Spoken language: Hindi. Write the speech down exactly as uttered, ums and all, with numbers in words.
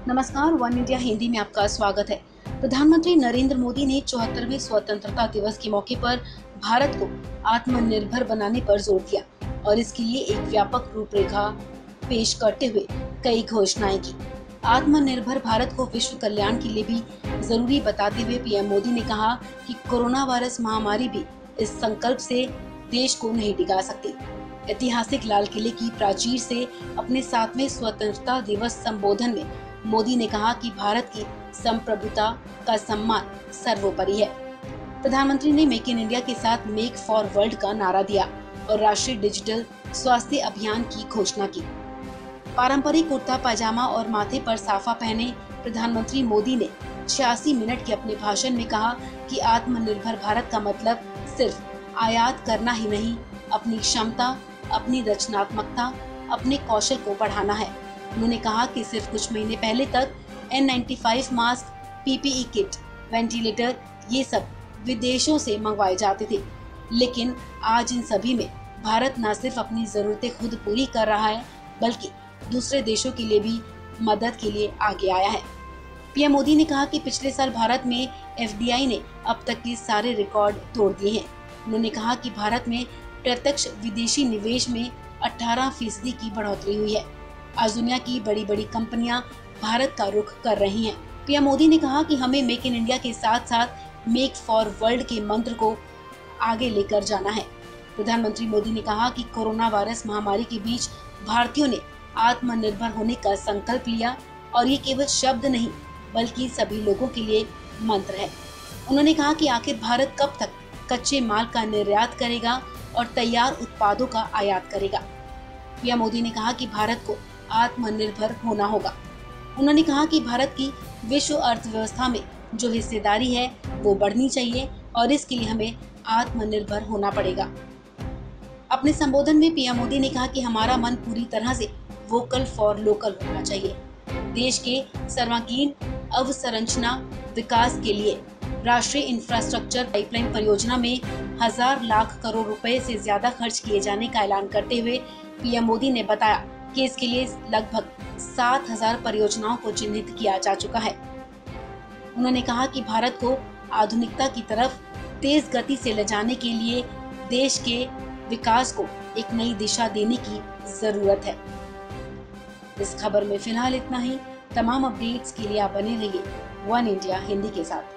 नमस्कार, वन इंडिया हिंदी में आपका स्वागत है। प्रधानमंत्री नरेंद्र मोदी ने चौहत्तरवें स्वतंत्रता दिवस के मौके पर भारत को आत्मनिर्भर बनाने पर जोर दिया और इसके लिए एक व्यापक रूपरेखा पेश करते हुए कई घोषणाएं की। आत्मनिर्भर भारत को विश्व कल्याण के लिए भी जरूरी बताते हुए पीएम मोदी ने कहा कि कोरोना वायरस महामारी भी इस संकल्प से देश को नहीं टिका सकती। ऐतिहासिक लाल किले की प्राचीर से अपने सातवें स्वतंत्रता दिवस संबोधन में मोदी ने कहा कि भारत की संप्रभुता का सम्मान सर्वोपरि है। प्रधानमंत्री ने मेक इन इंडिया के साथ मेक फॉर वर्ल्ड का नारा दिया और राष्ट्रीय डिजिटल स्वास्थ्य अभियान की घोषणा की। पारंपरिक कुर्ता पायजामा और माथे पर साफा पहने प्रधानमंत्री मोदी ने छियासी मिनट के अपने भाषण में कहा कि आत्मनिर्भर भारत का मतलब सिर्फ आयात करना ही नहीं, अपनी क्षमता, अपनी रचनात्मकता, अपने कौशल को बढ़ाना है। उन्होंने कहा कि सिर्फ कुछ महीने पहले तक N ninety five mask, PPE kit, ventilator ये सब विदेशों से मंगवाए जाते थे, लेकिन आज इन सभी में भारत न सिर्फ अपनी जरूरतें खुद पूरी कर रहा है बल्कि दूसरे देशों के लिए भी मदद के लिए आगे आया है। पीएम मोदी ने कहा कि पिछले साल भारत में एफडीआई ने अब तक के सारे रिकॉर्ड तोड़ दिए हैं। उन्होंने कहा कि भारत में प्रत्यक्ष विदेशी निवेश में अठारह फीसदी की बढ़ोतरी हुई है। आज दुनिया की बड़ी बड़ी कंपनियां भारत का रुख कर रही हैं। पीएम मोदी ने कहा कि हमें मेक इन इंडिया के साथ साथ मेक फॉर वर्ल्ड के मंत्र को आगे लेकर जाना है। प्रधानमंत्री मोदी ने कहा कि कोरोना वायरस महामारी के बीच भारतीयों ने आत्मनिर्भर होने का संकल्प लिया और ये केवल शब्द नहीं बल्कि सभी लोगों के लिए मंत्र है। उन्होंने कहा कि आखिर भारत कब तक कच्चे माल का निर्यात करेगा और तैयार उत्पादों का आयात करेगा। पीएम मोदी ने कहा कि भारत को आत्मनिर्भर होना होगा। उन्होंने कहा कि भारत की विश्व अर्थव्यवस्था में जो हिस्सेदारी है वो बढ़नी चाहिए और इसके लिए हमें आत्मनिर्भर होना पड़ेगा। अपने संबोधन में पीएम मोदी ने कहा कि हमारा मन पूरी तरह से वोकल फॉर लोकल होना चाहिए। देश के सर्वांगीण अवसंरचना विकास के लिए राष्ट्रीय इंफ्रास्ट्रक्चर पाइपलाइन परियोजना में हजार लाख करोड़ रुपए से ज्यादा खर्च किए जाने का ऐलान करते हुए पीएम मोदी ने बताया कि इसके लिए लगभग सात हजार परियोजनाओं को चिन्हित किया जा चुका है। उन्होंने कहा कि भारत को आधुनिकता की तरफ तेज गति से ले जाने के लिए देश के विकास को एक नई दिशा देने की जरूरत है। इस खबर में फिलहाल इतना ही। तमाम अपडेट्स के लिए आप बने रहिए वन इंडिया हिंदी के साथ।